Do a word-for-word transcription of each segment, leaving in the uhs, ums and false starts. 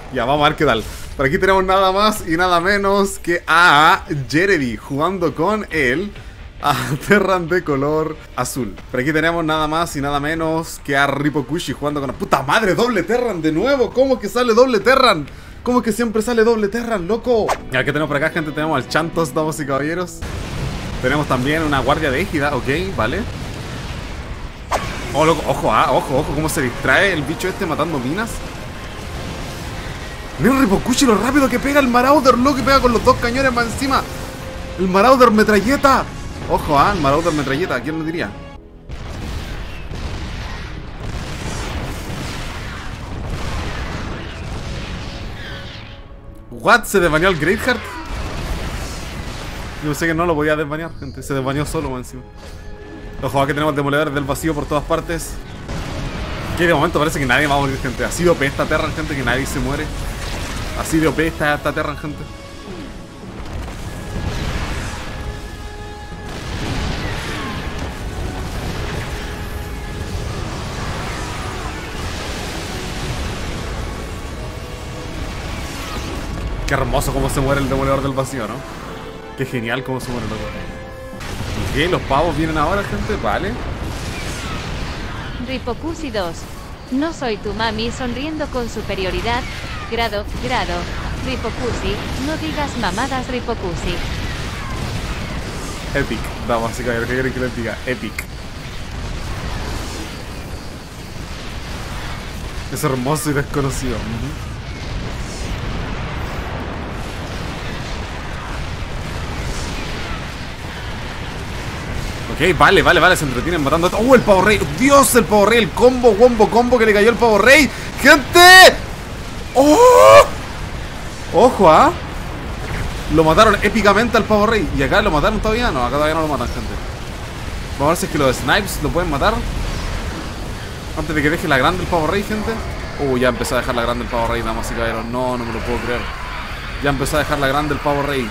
Ya, vamos a ver qué tal. Por aquí tenemos nada más y nada menos que a Jeremy jugando con él a Terran de color azul. Por aquí tenemos nada más y nada menos que a Ripokushi jugando con... ¡Puta madre! ¡Doble Terran de nuevo! ¿Cómo que sale doble Terran? ¿Cómo que siempre sale doble Terran, loco? Y aquí tenemos por acá, gente, tenemos al Chantos, damas y caballeros. Tenemos también una guardia de égida, ok, vale. Oh, loco, ojo, ah, ojo, ojo, cómo se distrae el bicho este matando minas. Mira el Ripokushi, lo rápido que pega el Marauder, loco, que pega con los dos cañones más encima. El Marauder metralleta. Ojo, ah, el Marauder metralleta, ¿quién lo diría? What? ¿Se desbaneó el Greatheart? Yo sé que no lo podía desbanear, gente. Se desbaneó solo más encima. Ojo, aquí tenemos demoledores del vacío por todas partes. Que de momento parece que nadie va a morir, gente. Así de O P esta Terran, gente, que nadie se muere. Así de O P esta, esta Terran, gente. Qué hermoso cómo se muere el demoledor del vacío, ¿no? Qué genial cómo se muere el demoledor. ¿Qué? ¿Los pavos vienen ahora, gente? Vale. Ripokushi dos. No soy tu mami sonriendo con superioridad. Grado, grado. Ripokushi, no digas mamadas, Ripokushi. Epic. Vamos, así que ¿qué quieren que les diga? Epic. Es hermoso y desconocido. Uh-huh. Ok, vale, vale, vale, se entretienen matando. ¡Oh, el pavo rey! ¡Dios, el pavo rey! El combo, combo, combo que le cayó el pavo rey. ¡Gente! ¡Oh! Ojo, ¿ah? ¿eh? Lo mataron épicamente al pavo rey. ¿Y acá lo mataron todavía? No, acá todavía no lo matan, gente. Vamos a ver si es que los snipes lo pueden matar antes de que deje la grande el pavo rey, gente. Uh, ya empezó a dejar la grande el pavo rey, damas y caballeros. No, no me lo puedo creer. Ya empezó a dejar la grande el pavo rey.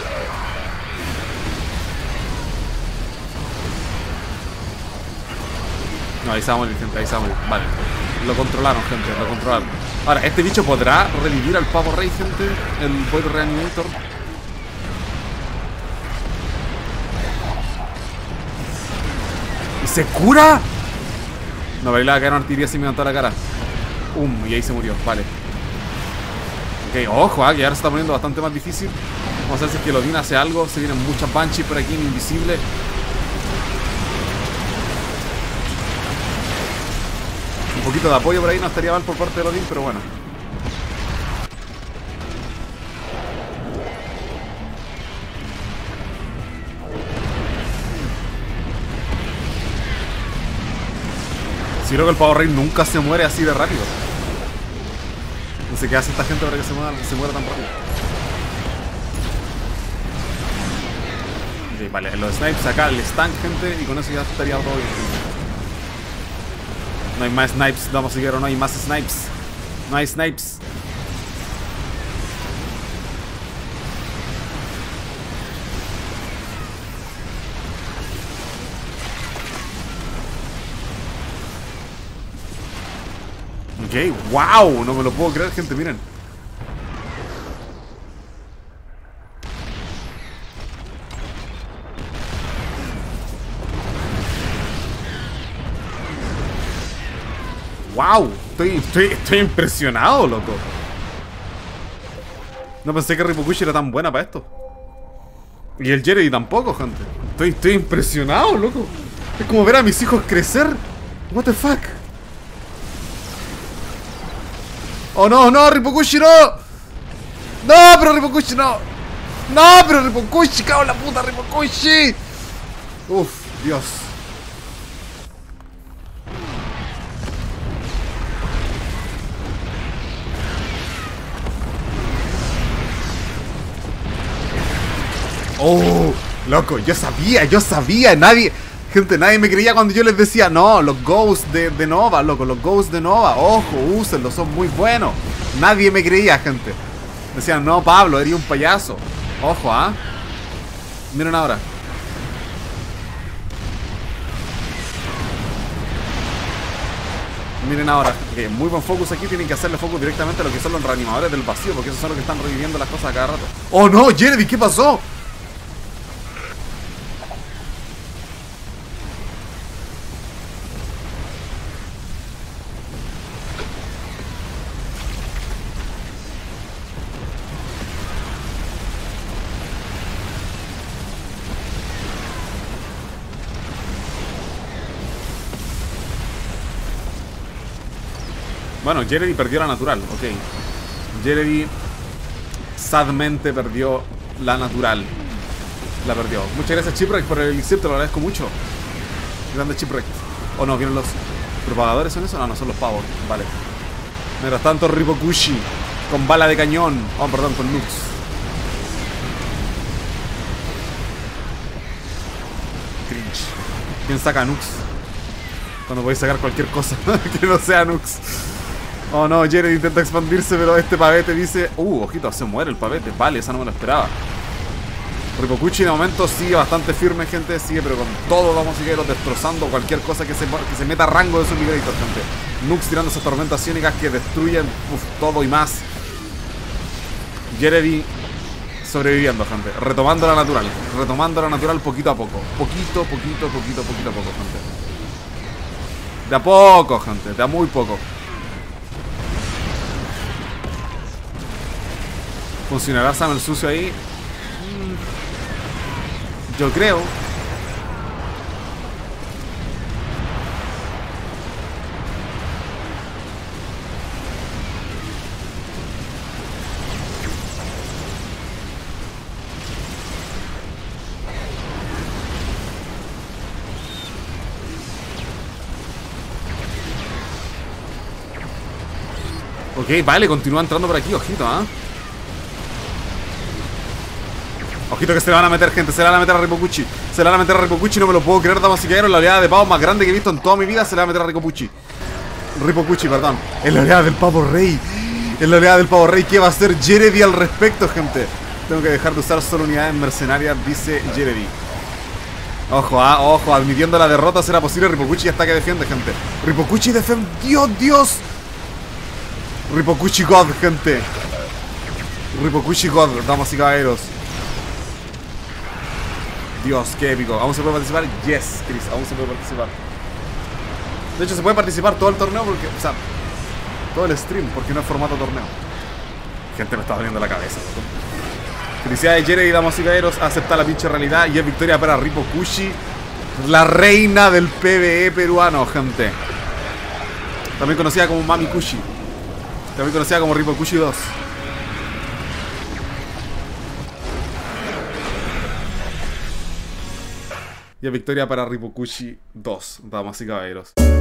No, ahí se va a morir, gente, ahí se va a morir. Vale, lo controlaron, gente, lo controlaron. Ahora, ¿este bicho podrá revivir al pavo rey, gente? El Void Reanimator. ¿Y se cura? No, pero ahí le va a caer una artillería si me levantó la cara. Um, y ahí se murió, vale. Ok, ojo, ah, que ahora se está poniendo bastante más difícil. Vamos a ver si es que Lodin hace algo. Se vienen muchas Banshees por aquí, invisible. Un poquito de apoyo por ahí no estaría mal por parte de Lodin, pero bueno. Si creo que el pavo rey nunca se muere así de rápido. No sé qué hace esta gente para que se muera, se muera tan rápido. Ok, vale, los snipes acá, el stun, gente, y con eso ya estaría todo bien. No hay más snipes, vamos a seguir, no hay más snipes. No hay snipes. Ok, wow, no me lo puedo creer, gente, miren. Wow, estoy, estoy, estoy impresionado, loco. No pensé que Ripokushi era tan buena para esto. Y el Jeremy tampoco, gente. Estoy, estoy impresionado, loco. Es como ver a mis hijos crecer. What the fuck. Oh no, no, Ripokushi no. No, pero Ripokushi no. No, pero Ripokushi, cago en la puta, Ripokushi. Uf, Dios. Oh, loco, yo sabía, yo sabía, nadie, gente, nadie me creía cuando yo les decía, no, los Ghosts de, de Nova, loco, los Ghosts de Nova, ojo, úsenlos, son muy buenos. Nadie me creía, gente. Decían, no, Pablo, eres un payaso. Ojo, ¿ah? ¿eh? Miren ahora. Miren ahora, que muy buen focus aquí. Tienen que hacerle focus directamente a lo que son los reanimadores del vacío, porque esos son los que están reviviendo las cosas a cada rato. ¡Oh no! ¡Jeremy! ¿Qué pasó? Bueno, Jeremy perdió la natural, ok. Jeremy sadmente perdió la natural. La perdió. Muchas gracias, Chipwreck, por el elixir, te lo agradezco mucho. Grande Chipwreck. O no, ¿vienen los propagadores? ¿Son eso? No, no, son los pavos. Vale. Mientras tanto, Ripokushi con bala de cañón. Oh, perdón, con Nux. Cringe. ¿Quién saca a Nux? Cuando podéis sacar cualquier cosa que no sea Nux. Oh no, Jeremy intenta expandirse, pero este pavete dice... Uh, ojito, se muere el pavete. Vale, esa no me lo esperaba. Ripokushi de momento sigue bastante firme, gente. Sigue, pero con todo vamos a seguir destrozando cualquier cosa que se, que se meta a rango de su Migrator, gente. Nux tirando esas tormentas iónicas que destruyen uf, todo y más. Jeremy sobreviviendo, gente. Retomando la natural. Retomando la natural poquito a poco. Poquito, poquito, poquito, poquito a poco, gente. De a poco, gente. De a muy poco. ¿Funcionará Sam el sucio ahí? Yo creo. Ok, vale, continúa entrando por aquí, ojito, ¿ah? ¿eh? Ojito que se le van a meter, gente, se le van a meter a Ripokushi. Se le van a meter a Ripokushi, no me lo puedo creer, damas y caballeros. La oleada de pavo más grande que he visto en toda mi vida se le va a meter a Ripokushi. Ripokushi, perdón. Es la oleada del pavo rey. Es la oleada del pavo rey. ¿Qué va a hacer Jeremy al respecto, gente? Tengo que dejar de usar solo unidades mercenarias, dice Jeremy. Ojo, ah, ojo, admitiendo la derrota será posible. Ripokushi ya está que defiende, gente. Ripokushi defendió, Dios. Ripokushi God, gente. Ripokushi God, damas y caballeros. Dios, qué épico. ¿Aún se puede participar? Yes, Chris, aún se puede participar. De hecho, se puede participar todo el torneo porque... O sea, todo el stream, porque no es formato torneo. Gente, me está doliendo la cabeza, ¿no? Felicidades, Jeremy, damas y caballeros. Acepta la pinche realidad y es victoria para Ripokushi, la reina del PvE peruano, gente. También conocida como Mami Kushi. También conocida como Ripokushi dos. Y victoria para Ripokushi dos, damas y caballeros.